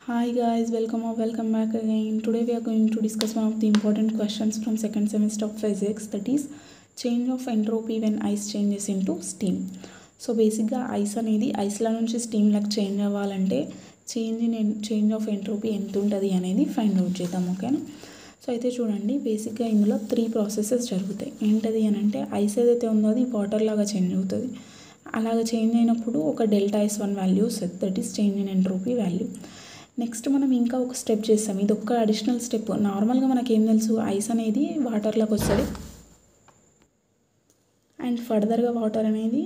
Hi guys, welcome back again. Today we are going to discuss one of the important questions from second semester of physics, that is change of entropy when ice changes into steam. So బేసిక్గా ice అనేది ఐస్ల నుంచి స్టీమ్లకు change అవ్వాలంటే change of entropy ఎంత ఉంటుంది అనేది find out చేద్దాం, ఓకేనా. సో అయితే చూడండి, బేసిక్గా ఇందులో 3 ప్రాసెసెస్ జరుగుతాయి. ఏంటది అని అంటే ఐస్ ఏదైతే ఉందో అది వాటర్ లాగా చేంజ్ అవుతుంది. అలాగ చేంజ్ అయినప్పుడు ఒక డెల్టా S1 వాల్యూ వస్తుంది, that is change in entropy value. Next మనం ఇంకా ఒక స్టెప్ చేస్తాం, ఇది ఒక అడిషనల్ స్టెప్. నార్మల్గా మనకేం తెలుసు, ఐస్ అనేది వాటర్లోకి వస్తుంది అండ్ ఫర్దర్గా వాటర్ అనేది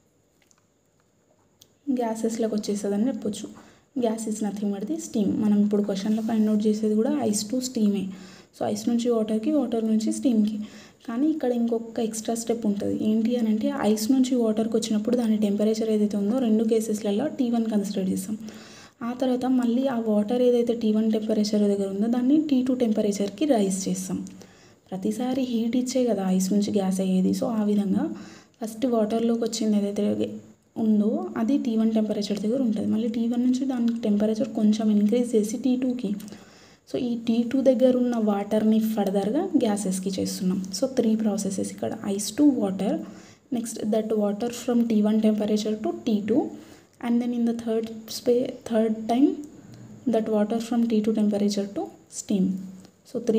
గ్యాసెస్లోకి వచ్చేస్తుంది అని చెప్పొచ్చు. Gas is nothing but the steam. మనం ఇప్పుడు క్వశ్చన్లో ఫైండ్ అవుట్ చేసేది కూడా ఐస్ టు స్టీమే. సో ఐస్ నుంచి వాటర్కి, వాటర్ నుంచి స్టీమ్కి. కానీ ఇక్కడ ఇంకొక ఎక్స్ట్రా స్టెప్ ఉంటుంది. ఏంటి అని అంటే ఐస్ నుంచి వాటర్కి వచ్చినప్పుడు దాని టెంపరేచర్ ఏదైతే ఉందో 2 కేసెస్లలో T1 కన్సిడర్ చేస్తాం. ఆ తర్వాత మళ్ళీ ఆ వాటర్ ఏదైతే T1 టెంపరేచర్ దగ్గర ఉందో దాన్ని T2 టెంపరేచర్కి రైజ్ చేస్తాం. ప్రతిసారి హీట్ ఇచ్చే కదా ఐస్ నుంచి గ్యాస్ అయ్యేది. సో ఆ విధంగా ఫస్ట్ వాటర్లోకి వచ్చింది ఏదైతే ఉందో అది T1 టెంపరేచర్ దగ్గర ఉంటుంది. మళ్ళీ T1 నుంచి దాని టెంపరేచర్ కొంచెం ఇంక్రీజ్ చేసి T2కి. సో ఈ T2 దగ్గర ఉన్న వాటర్ని ఫర్దర్గా గ్యాసెస్కి చేస్తున్నాం. సో 3 ప్రాసెసెస్ ఇక్కడ, ice to water, next that water from T1 temperature to T2, and then in the third time that water from T2 temperature to steam. So 3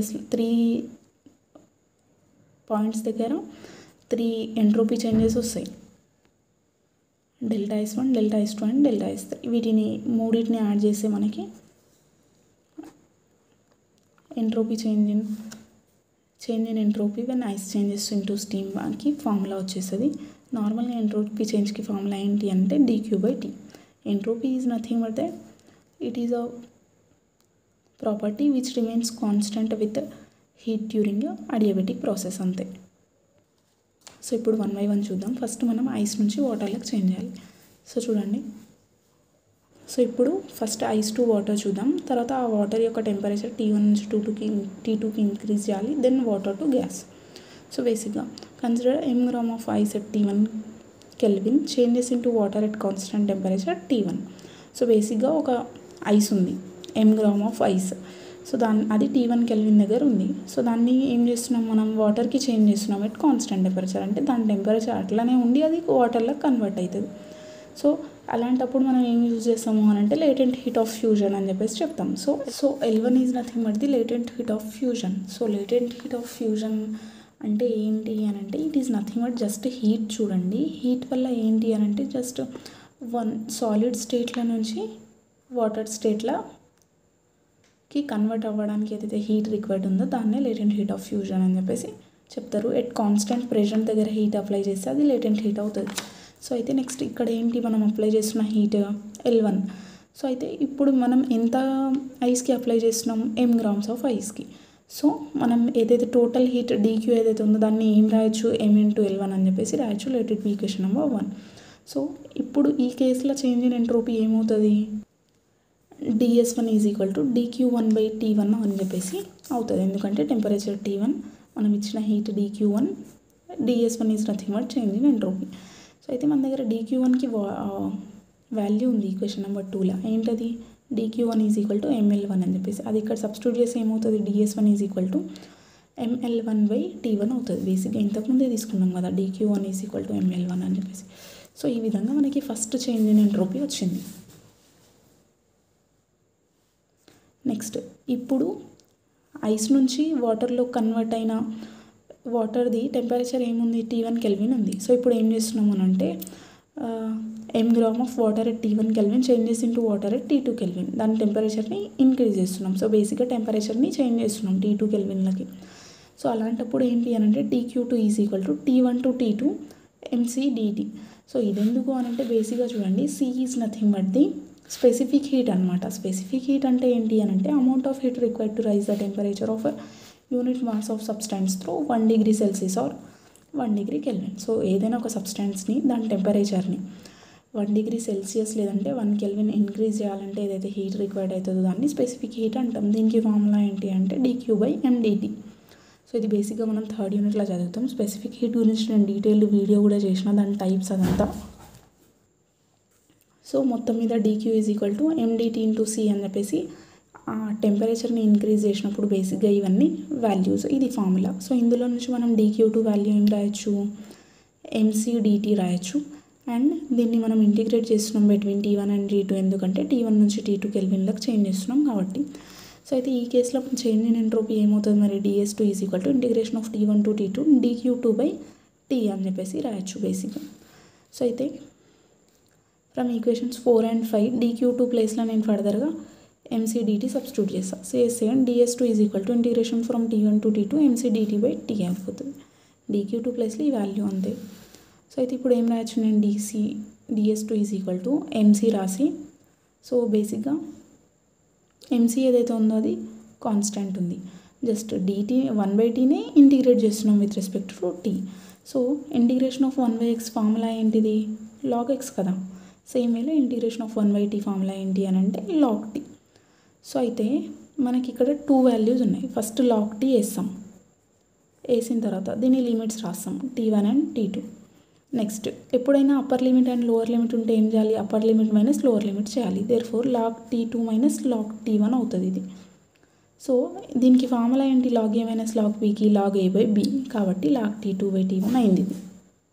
points దగ్గర 3 ఎంట్రోపీ చేంజెస్ వస్తాయి, delta S1, delta S2 and delta S3. వీటిని మూడింటిని add చేస్తే మనకి entropy change in entropy when ice changes into steam వానికి formula వచ్చేస్తుంది. నార్మల్గా entropy చేంజ్కి ఫార్ములా ఏంటి అంటే dQ/T. Entropy is nothing but it is a property which remains constant with heat during adiabatic process, అంతే. సో ఇప్పుడు 1 by 1 చూద్దాం. First మనం ఐస్ నుంచి వాటర్లోకి చేంజ్ చేయాలి. సో చూడండి, సో ఇప్పుడు ఫస్ట్ ఐస్ టు వాటర్ చూద్దాం. తర్వాత ఆ వాటర్ యొక్క టెంపరేచర్ T1 నుంచి T2కి ఇంక్రీజ్ చేయాలి, then water to gas. So బేసిక్గా consider mg of ice at T1 Kelvin changes into water at constant temperature T1. So బేసిక్గా ఒక ఐస్ ఉంది, mg of ice. సో అది T1 Kelvin దగ్గర ఉంది. సో దాన్ని ఏం చేస్తున్నాం మనం, వాటర్కి చేంజ్ చేస్తున్నాం ఎట్ కాన్స్టెంట్ టెంపరేచర్. అంటే దాని టెంపరేచర్ అట్లానే ఉండి అది వాటర్లో కన్వర్ట్ అవుతుంది. సో అలాంటప్పుడు మనం ఏం యూజ్ చేస్తాము అని అంటే లేటెంట్ హీట్ ఆఫ్ ఫ్యూజన్ అని చెప్పేసి చెప్తాం. So L1 is nothing but the latent heat of fusion. So latent heat of fusion అంటే ఏంటి అని అంటే it is nothing but just heat. చూడండి, హీట్ వల్ల ఏంటి అని అంటే జస్ట్ సాలిడ్ స్టేట్ల నుంచి వాటర్ స్టేట్లకి కన్వర్ట్ అవ్వడానికి ఏదైతే హీట్ రిక్వైర్డ్ ఉందో దాన్నే లేటెంట్ హీట్ ఆఫ్ ఫ్యూజన్ అని చెప్పేసి చెప్తారు. ఎట్ కాన్స్టెంట్ ప్రెషర్ దగ్గర హీట్ అప్లై చేస్తే అది లేటెంట్ హీట్ అవుతుంది. సో అయితే నెక్స్ట్ ఇక్కడ ఏంటి మనం అప్లై చేస్తున్న హీట్ L1. సో అయితే ఇప్పుడు మనం ఎంత ఐస్కి అప్లై చేస్తున్నాం, mg of ఐస్కి. సో మనం ఏదైతే టోటల్ హీట్ dQ ఏదైతే ఉందో దాన్ని ఏం రాయొచ్చు, m into L1 అని చెప్పేసి రాయొచ్చు. Let it be equation number 1. So ఇప్పుడు ఈ కేసులో చేంజ్ ఇన్ ఎంట్రోపీ ఏమవుతుంది, dS1 is equal to dQ1/T1 అని చెప్పేసి అవుతుంది. ఎందుకంటే టెంపరేచర్ T1, మనం ఇచ్చిన heat dQ1, dS1 is nothing but change in entropy. So అయితే మన దగ్గర dQ1కి వాల్యూ ఉంది ఈక్వేషన్ నెంబర్ 2లో. ఏంటది, dQ1 is equal to mL1 అని చెప్పేసి. అది ఇక్కడ సబ్స్టిట్యూట్ చేసి ఏమవుతుంది, dS1 is equal to mL1/T1 అవుతుంది. బేసిక్గా ఇంతకుముందే తీసుకున్నాం కదా, dQ1 is equal to mL1 అని చెప్పేసి. సో ఈ విధంగా మనకి ఫస్ట్ చేంజ్ ఇన్ ఎంట్రోపీ వచ్చింది. నెక్స్ట్ ఇప్పుడు ఐస్ నుంచి వాటర్లో కన్వర్ట్ అయిన వాటర్ది టెంపరేచర్ ఏముంది, T1 Kelvin ఉంది. సో ఇప్పుడు ఏం చేస్తున్నాము అని అంటే mg of water at T1 Kelvin changes into water at T2 Kelvin. దాని టెంపరేచర్ని ఇంక్రీజ్ చేస్తున్నాం. సో బేసిక్గా టెంపరేచర్ని చేంజ్ చేస్తున్నాం T2 Kelvinలకి. సో అలాంటప్పుడు ఏంటి అని అంటే dQ2 is equal to T1 to T2 mc dt. So ఇదెందుకు అని అంటే బేసిక్గా చూడండి, C is nothing but the specific heat అనమాట. స్పెసిఫిక్ హీట్ అంటే ఏంటి అని అంటే amount of heat required to raise the temperature of unit mass of substance through 1 degree Celsius or 1 degree Kelvin. So ఏదైనా ఒక సబ్స్టెన్స్ని దాని టెంపరేచర్ని 1 degree Celsius లేదంటే 1 Kelvin increase చేయాలంటే ఏదైతే హీట్ రిక్వైర్డ్ అవుతుందో దాన్ని స్పెసిఫిక్ హీట్ అంటాం. దీనికి ఫార్ములా ఏంటి అంటే dQ/mdt. సో ఇది బేసిక్గా మనం 3rd యూనిట్లో చదువుతాం. స్పెసిఫిక్ హీట్ గురించి నేను డీటెయిల్డ్ వీడియో కూడా చేసిన, దాని టైప్స్ అదంతా. సో మొత్తం మీద dq is equal to mdt into c అని చెప్పేసి ఆ టెంపరేచర్ని ఇంక్రీజ్ చేసినప్పుడు బేసిక్గా ఇవన్నీ వాల్యూస్, ఇది ఫార్ములా. సో ఇందులో నుంచి మనం dq2 వాల్యూ ఏం రాయొచ్చు, mc/dt రాయొచ్చు. అండ్ దీన్ని మనం ఇంటిగ్రేట్ చేస్తున్నాం బిట్వీన్ T1 అండ్ T2, ఎందుకంటే T1 నుంచి T2 కెల్విన్లకు చేంజ్ చేస్తున్నాం కాబట్టి. సో అయితే ఈ కేసులో చేంజ్ ఇన్ ఎంట్రోపీ ఏమవుతుంది మరి, ds2 is equal to integration of T1 to T2 dq2/t అని చెప్పేసి రాయొచ్చు బేసిక్గా. సో అయితే ఫ్రమ్ ఈక్వేషన్స్ 4 and 5 dq2 ప్లేస్లో నేను ఫర్దర్గా mc/dt సబ్స్టిట్యూట్ చేస్తాను. Same ds2 is equal to integration from T1 to T2 mc/dt/t అయిపోతుంది. dq2 ప్లేస్లో ఈ వాల్యూ అంతే. సో అయితే ఇప్పుడు ఏం రాయొచ్చు నేను, ds2 is equal to mc రాసి, సో బేసిక్గా mc ఏదైతే ఉందో అది కాన్స్టెంట్ ఉంది, జస్ట్ dt 1/tనే ఇంటిగ్రేట్ చేస్తున్నాం with respect to t. So integration of 1/x formula ఏంటిది, log x కదా. సేమ్ వేలో ఇంటిగ్రేషన్ ఆఫ్ 1/t ఫార్ములా ఏంటి అని అంటే log t. సో అయితే మనకి ఇక్కడ 2 వాల్యూస్ ఉన్నాయి. ఫస్ట్ log t వేస్తాం, వేసిన తర్వాత దీని లిమిట్స్ రాస్తాం T1 అండ్ T2. నెక్స్ట్ ఎప్పుడైనా upper limit and lower limit ఉంటే ఏం చేయాలి, upper limit minus lower limit చేయాలి. Therefore log T2 minus log T1 అవుతుంది ఇది. సో దీనికి ఫార్ములా ఏంటి, log a మైనస్ log bకి log a/b, కాబట్టి log T2/T1 అయింది ఇది.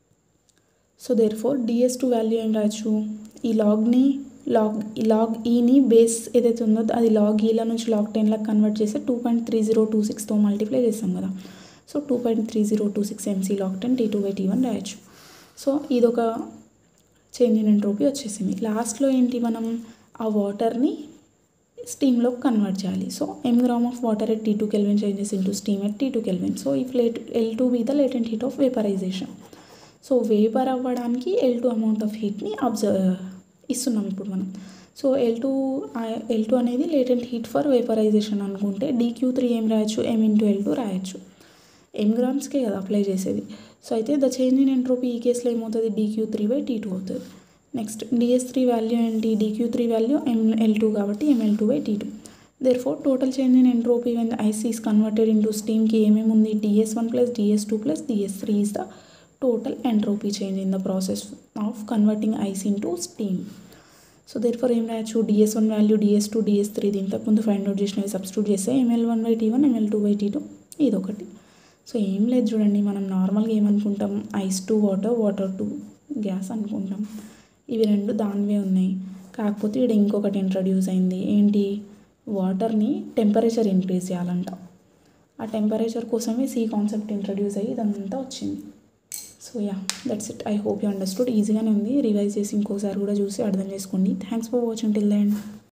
సో దేర్ఫోర్ ds2 వాల్యూ ఏం రాయొచ్చు, ఈ లాగ్ని log eని బేస్ ఏదైతే ఉందో అది log eల నుంచి log 10లకు కన్వర్ట్ చేస్తే 2.3026తో మల్టిప్లై చేస్తాం కదా. సో 2.3026 mc log 10 T2/T1 రాయొచ్చు. సో ఇదొక చేంజ్ ఇన్ ఎంట్రోపీ వచ్చేసింది. లాస్ట్లో ఏంటి, మనం ఆ వాటర్ని స్టీమ్లోకి కన్వర్ట్ చేయాలి. So m gram of water at T2 kelvin changes into steam at T2 kelvin. So if L2 be the latent heat of vaporization. So vapour అవ్వడానికి L2 అమౌంట్ ఆఫ్ హీట్ని ఇస్తున్నాం ఇప్పుడు మనం. సో L2 అనేది latent heat for vaporisation అనుకుంటే dq3 ఏం రాయొచ్చు, m into L2 రాయొచ్చు. m గ్రామ్స్కే కదా అప్లై చేసేది. సో అయితే ద చేంజ్ ఇన్ ఎంట్రోపీ ఈ కేసులో ఏమవుతుంది, dq3/T2 అవుతుంది. నెక్స్ట్ ds3 వాల్యూ ఏంటి, dq3 వాల్యూ mL2 కాబట్టి mL2/T2. Therefore total change in entropy when ice is converted into స్టీమ్కి ఏమేమి ఉంది, ds1 plus ds2 plus ds3 is the total entropy change in the process of converting ice into steam. So therefore ఏం రాయొచ్చు, ds1 value ds2 ds3 దీంతో ముందు find out చేసినవి substitute చేస్తే mL1/T1 mL2/T2 ఇదొకటి. సో ఏం లేదు చూడండి, మనం నార్మల్గా ఏమనుకుంటాం, ice to water, water to gas అనుకుంటాం. ఇవి రెండు దానివే ఉన్నాయి. కాకపోతే ఇక్కడ ఇంకొకటి ఇంట్రడ్యూస్ అయింది ఏంటి, వాటర్ని టెంపరేచర్ ఇంక్రీజ్ చేయాలంట. ఆ టెంపరేచర్ కోసమే C కాన్సెప్ట్ ఇంట్రడ్యూస్ అయ్యి ఇదంతా వచ్చింది. So yeah, that's it. I hope you understood. ఈజీగానే ఉంది, రివైజ్ చేసి ఇంకోసారి కూడా చూసి అర్థం చేసుకోండి. Thanks for watching till the end.